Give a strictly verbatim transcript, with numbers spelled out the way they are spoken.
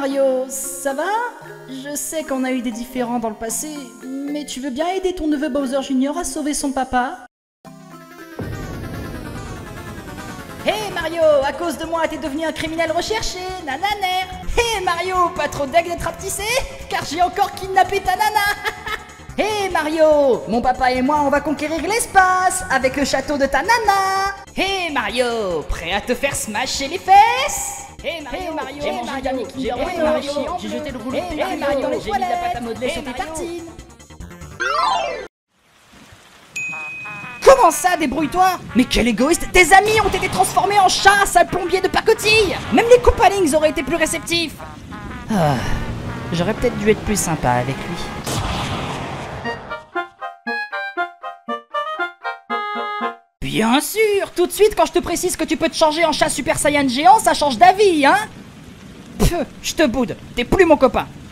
Mario, ça va? Je sais qu'on a eu des différends dans le passé, mais tu veux bien aider ton neveu Bowser Junior à sauver son papa? Hé hey Mario, à cause de moi t'es devenu un criminel recherché, nananer. Hé hey Mario, pas trop deg d'être rapetissé, car j'ai encore kidnappé ta nana. Hé hey Mario, mon papa et moi on va conquérir l'espace avec le château de ta nana. Hé hey Mario, prêt à te faire smasher les fesses? Hé hey Mario, j'ai mangé de la Mickey, j'ai Mario, j'ai jeté le rouleau de Hé Mario, j'ai mis la pâte à modeler sur tes tartines. Comment ça, débrouille-toi? Mais quel égoïste! Tes amis ont été transformés en chats, sale plombier de pacotille! Même les Koopalings auraient été plus réceptifs! Ah, j'aurais peut-être dû être plus sympa avec lui. Bien sûr! Tout de suite, quand je te précise que tu peux te changer en chat Super Saiyan géant, ça change d'avis, hein? Pfff, je te boude, t'es plus mon copain!